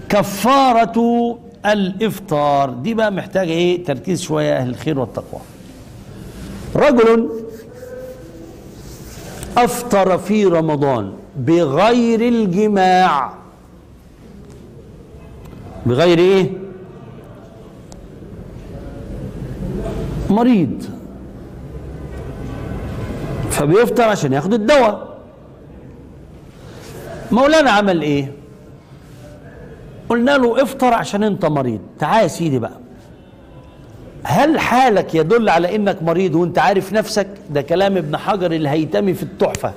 كفارة الإفطار دي بقى محتاجة إيه؟ تركيز شوية أهل الخير والتقوى. رجل أفطر في رمضان بغير الجماع، بغير إيه؟ مريض، فبيفطر عشان ياخد الدواء. مولانا عمل إيه؟ قلنا له افطر عشان انت مريض. تعال يا سيدي بقى، هل حالك يدل على انك مريض وانت عارف نفسك؟ ده كلام ابن حجر الهيتمي في التحفة.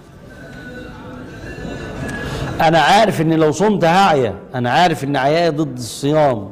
انا عارف ان لو صمت هعيا، انا عارف ان عيايا ضد الصيام.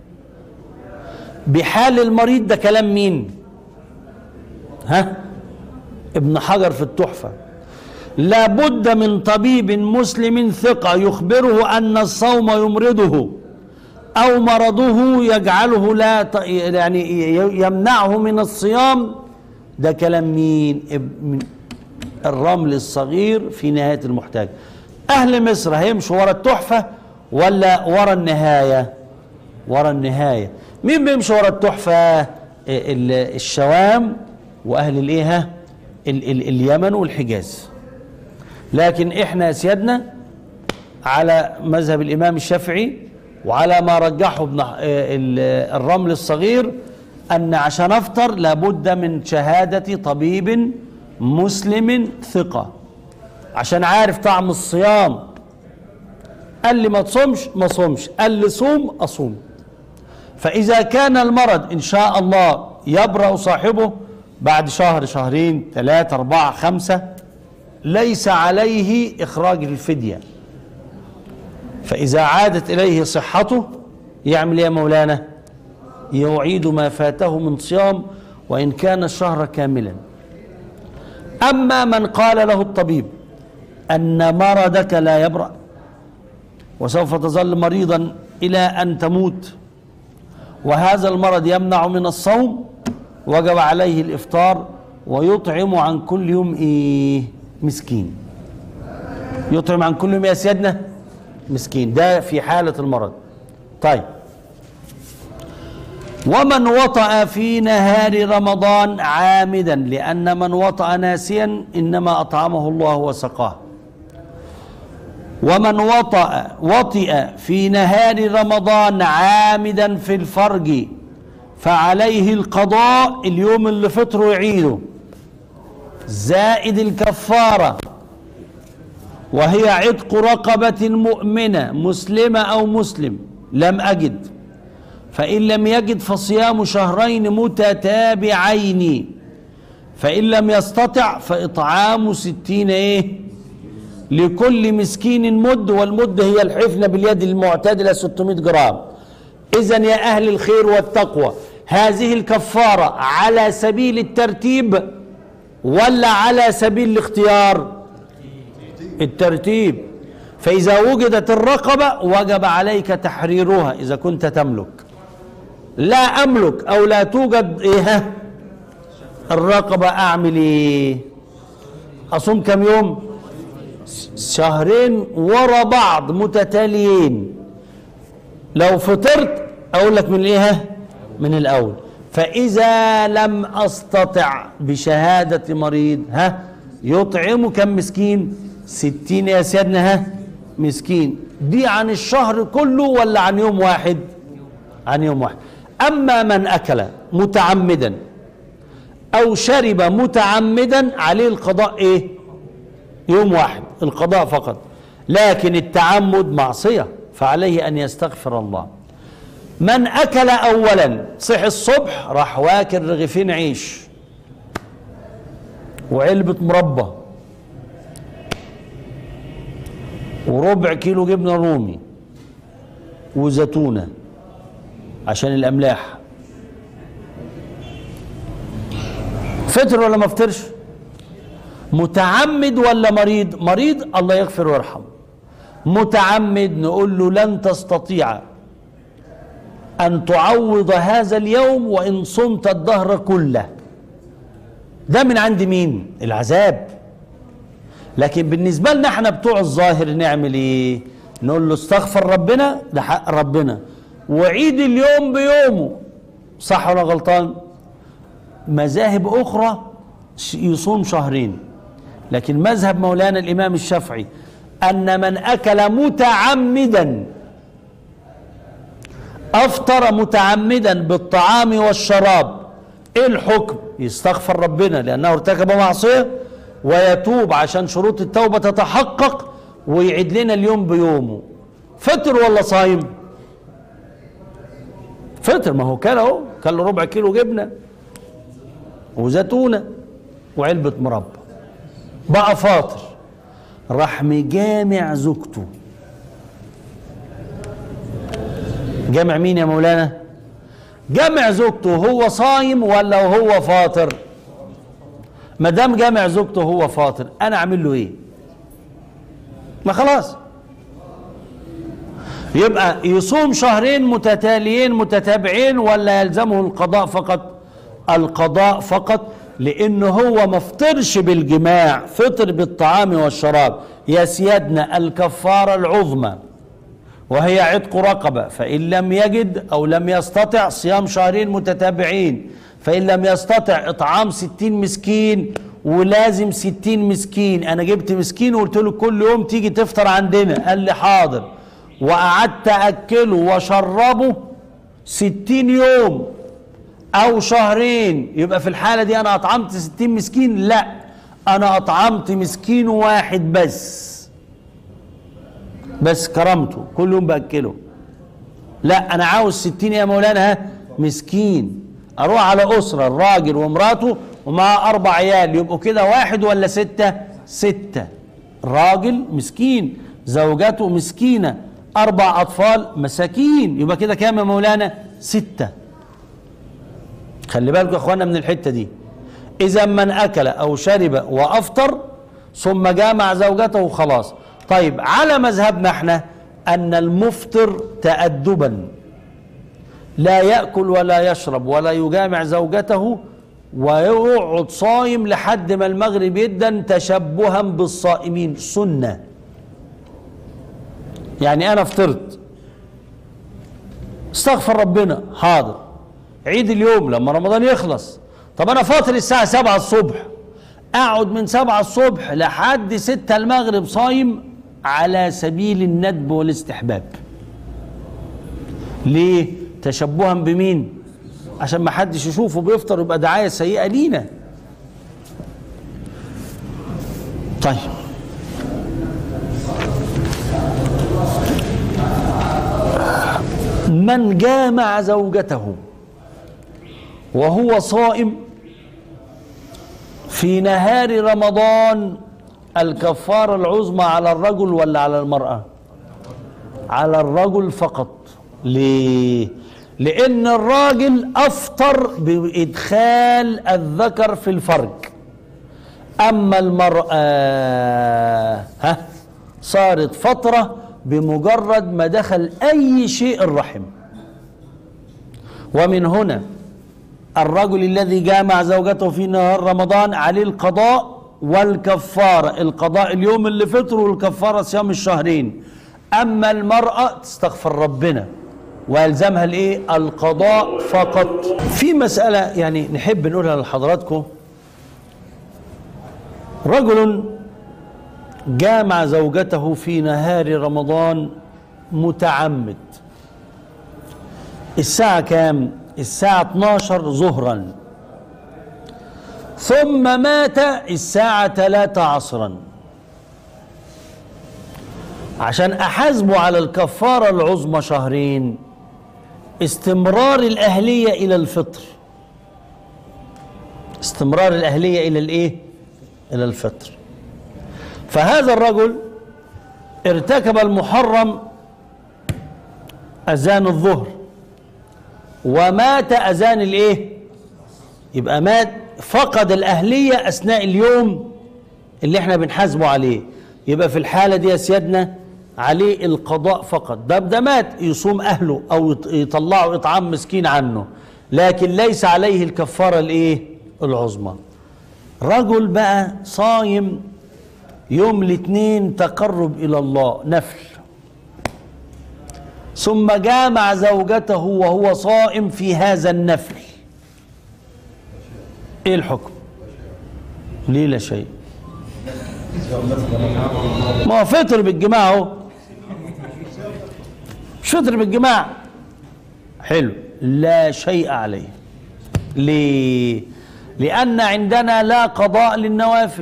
بحال المريض ده كلام مين؟ ها؟ ابن حجر في التحفة. لابد من طبيب مسلم ثقة يخبره أن الصوم يمرضه أو مرضه يجعله لا يعني يمنعه من الصيام. ده كلام مين؟ الرمل الصغير في نهاية المحتاج. أهل مصر هيمشوا ورا التحفة ولا ورا النهاية؟ ورا النهاية. مين بيمشي ورا التحفة؟ الشوام وأهل الإيه؟ اليمن والحجاز. لكن احنا يا سيادنا على مذهب الامام الشافعي وعلى ما رجحه ابن الرمل الصغير ان عشان افطر لابد من شهادة طبيب مسلم ثقة عشان عارف طعم الصيام. قال لي ما تصومش ما صومش، قال لي صوم اصوم. فاذا كان المرض ان شاء الله يبرأ صاحبه بعد شهر، شهرين، 3، 4، 5، ليس عليه إخراج الفدية. فإذا عادت إليه صحته يعمل يا مولانا؟ يعيد ما فاته من صيام وإن كان الشهر كاملا. أما من قال له الطبيب أن مرضك لا يبرأ وسوف تظل مريضا إلى أن تموت وهذا المرض يمنع من الصوم، وجب عليه الإفطار ويطعم عن كل يوم إيه؟ مسكين. يطعم عن كل يوم يا سيادنا مسكين. ده في حالة المرض. طيب، ومن وطأ في نهار رمضان عامدا، لأن من وطأ ناسيا إنما أطعمه الله وسقاه. ومن وطئ في نهار رمضان عامدا في الفرج فعليه القضاء، اليوم اللي فطره يعيده، زائد الكفارة، وهي عتق رقبة مؤمنة مسلمة أو مسلم لم أجد، فإن لم يجد فصيام شهرين متتابعين، فإن لم يستطع فإطعام 60 إيه؟ لكل مسكين مد، والمد هي الحفنة باليد المعتدلة 600 جرام. إذن يا أهل الخير والتقوى، هذه الكفارة على سبيل الترتيب ولا على سبيل الاختيار؟ الترتيب. فإذا وجدت الرقبة وجب عليك تحريرها إذا كنت تملك. لا أملك أو لا توجد إيه الرقبة، أعمل إيه؟ أصوم كم يوم؟ شهرين ورا بعض متتاليين. لو فطرت أقول لك من إيه؟ من الأول. فإذا لم أستطع بشهادة مريض يطعم كم مسكين؟ 60 يا سيدنا مسكين. دي عن الشهر كله ولا عن يوم واحد؟ عن يوم واحد. أما من أكل متعمدا أو شرب متعمدا عليه القضاء إيه؟ يوم واحد، القضاء فقط. لكن التعمد معصية فعليه أن يستغفر الله. من أكل أولا صحي الصبح راح واكل رغيفين عيش وعلبة مربى وربع كيلو جبنة رومي وزيتونة عشان الأملاح، فطر ولا ما فطرش؟ متعمد ولا مريض؟ مريض الله يغفر ويرحم. متعمد نقول له لن تستطيع أن تعوض هذا اليوم وإن صمت الدهر كله. ده من عند مين؟ العذاب. لكن بالنسبة لنا احنا بتوع الظاهر نعمل ايه؟ نقول له استغفر ربنا، ده حق ربنا، وعيد اليوم بيومه. صح ولا غلطان؟ مذاهب أخرى يصوم شهرين، لكن مذهب مولانا الإمام الشافعي أن من أكل متعمدا أفطر متعمدا بالطعام والشراب، إيه الحكم؟ يستغفر ربنا لأنه ارتكب معصية ويتوب عشان شروط التوبة تتحقق، ويعيد لنا اليوم بيومه. فطر ولا صايم؟ فطر، ما هو كان اهو، كان له ربع كيلو جبنة وزيتونة وعلبة مربى، بقى فاطر، راح مجامع زوجته. جامع مين يا مولانا؟ جامع زوجته وهو صايم ولا وهو فاطر؟ ما دام جامع زوجته وهو فاطر، انا اعمل له ايه؟ ما خلاص، يبقى يصوم شهرين متتاليين متتابعين ولا يلزمه القضاء فقط؟ القضاء فقط، لانه هو ما فطرش بالجماع، فطر بالطعام والشراب. يا سيادنا الكفارة العظمى وهي عتق رقبة، فإن لم يجد أو لم يستطع صيام شهرين متتابعين، فإن لم يستطع إطعام 60 مسكين، ولازم 60 مسكين. أنا جبت مسكين وقلت له كل يوم تيجي تفطر عندنا، قال لي حاضر، وقعدت أكله وشربه 60 يوم أو شهرين، يبقى في الحالة دي أنا أطعمت 60 مسكين؟ لا، أنا أطعمت مسكين واحد بس كرمته، كل يوم بأكله. لا، أنا عاوز 60 يا مولانا مسكين. أروح على أسرة، الراجل ومراته ومعاه 4 عيال، يبقوا كده 1 ولا 6؟ 6. راجل مسكين، زوجته مسكينة، 4 أطفال مساكين، يبقى كده كام يا مولانا؟ 6. خلي بالكم يا اخوانا من الحتة دي. إذا من أكل أو شرب وأفطر ثم جامع زوجته خلاص. طيب، على مذهبنا احنا أن المفطر تأدبا لا يأكل ولا يشرب ولا يجامع زوجته، ويقعد صايم لحد ما المغرب يدن تشبها بالصائمين، سنة. يعني أنا فطرت، استغفر ربنا، حاضر، عيد اليوم لما رمضان يخلص. طب أنا فاطر الساعة 7 الصبح، أقعد من 7 الصبح لحد 6 المغرب صايم على سبيل الندب والاستحباب. ليه؟ تشبها بمين؟ عشان ما حدش يشوفه بيفطر يبقى دعاية سيئة لينا. طيب، من جامع زوجته وهو صائم في نهار رمضان، الكفارة العظمى على الرجل ولا على المرأة؟ على الرجل فقط. ليه؟ لأن الراجل أفطر بإدخال الذكر في الفرج، أما المرأة صارت فترة بمجرد ما دخل أي شيء الرحم. ومن هنا الرجل الذي جامع زوجته في نهار رمضان عليه القضاء والكفارة، القضاء اليوم اللي فطر، والكفارة صيام الشهرين. أما المرأة تستغفر ربنا ويلزمها الايه؟ القضاء فقط. في مسألة يعني نحب نقولها لحضراتكم. رجل جامع زوجته في نهار رمضان متعمد، الساعة كام؟ الساعة 12 ظهرا، ثم مات الساعة 3 عصرا. عشان أحاسبه على الكفارة العظمى شهرين، استمرار الأهلية إلى الفطر، استمرار الأهلية إلى الإيه؟ إلى الفطر. فهذا الرجل ارتكب المحرم أذان الظهر ومات أذان الإيه؟ يبقى مات، فقد الأهلية أثناء اليوم اللي احنا بنحاسبه عليه. يبقى في الحالة دي يا سيادنا عليه القضاء فقط. ده مات، يصوم أهله أو يطلعوا إطعام مسكين عنه، لكن ليس عليه الكفارة الإيه؟ العظمى. رجل بقى صايم يوم الاثنين تقرب إلى الله، نفل، ثم جامع زوجته وهو صائم في هذا النفل، ايه الحكم؟ ليه لا شيء؟ ما هو فطر بالجماع اهو، مش فطر بالجماع. حلو، لا شيء عليه. ليه؟ لأن عندنا لا قضاء للنوافل،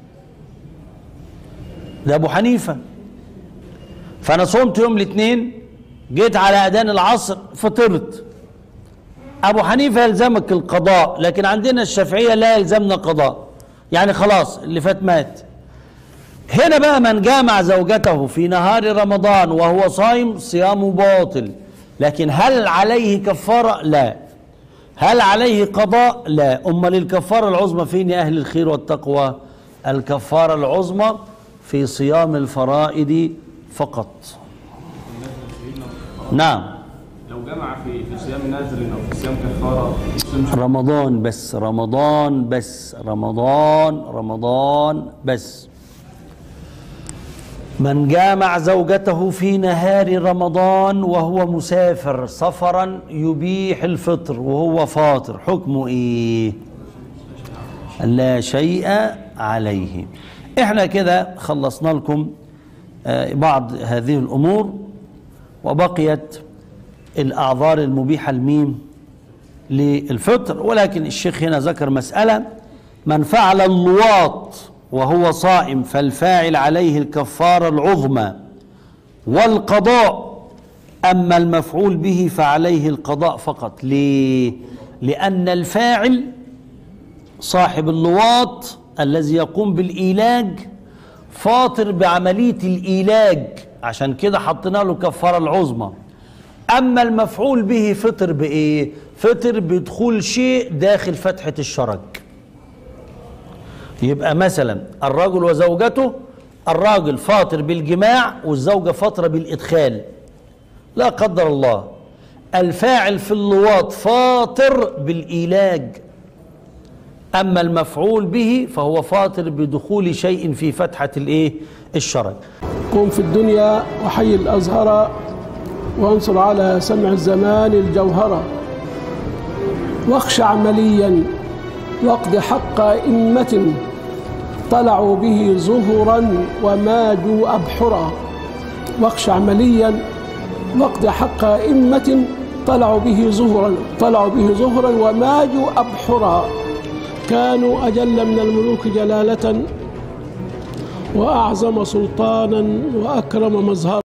ده أبو حنيفة. فأنا صمت يوم الاثنين، جيت على أذان العصر فطرت. أبو حنيفة يلزمك القضاء، لكن عندنا الشافعية لا يلزمنا قضاء، يعني خلاص اللي فات مات. هنا بقى من جامع زوجته في نهار رمضان وهو صائم صيامه باطل، لكن هل عليه كفارة؟ لا. هل عليه قضاء؟ لا. أمال الكفارة العظمى فين يا أهل الخير والتقوى؟ الكفارة العظمى في صيام الفرائض فقط. نعم. لو جمع في صيام نذر أو في صيام كفارة، رمضان بس، رمضان بس، رمضان بس. من جامع زوجته في نهار رمضان وهو مسافر سفرا يبيح الفطر وهو فاطر، حكمه ايه؟ لا شيء عليه. احنا كده خلصنا لكم بعض هذه الامور، وبقيت الاعذار المبيحه لمين؟ للفطر. ولكن الشيخ هنا ذكر مسألة: من فعل اللواط وهو صائم فالفاعل عليه الكفارة العظمى والقضاء، أما المفعول به فعليه القضاء فقط. ليه؟ لأن الفاعل صاحب اللواط الذي يقوم بالإيلاج فاطر بعملية الإيلاج، عشان كده حطينا له كفارة العظمى. أما المفعول به فطر بإيه؟ فطر بدخول شيء داخل فتحة الشرج. يبقى مثلا الرجل وزوجته، الراجل فاطر بالجماع والزوجة فاطرة بالإدخال، لا قدر الله. الفاعل في اللواط فاطر بالإيلاج، أما المفعول به فهو فاطر بدخول شيء في فتحة الشرج. قم في الدنيا وحي الأزهر وانصر على سمع الزمان الجوهرة، واخشى عمليا واقض حق أئمة طلعوا به زهرا وماجوا أبحرا. واخشى عمليا واقض حق أئمة طلعوا به زهرا وماجوا أبحرا. كانوا أجل من الملوك جلالة وأعظم سلطانا وأكرم مظهرا.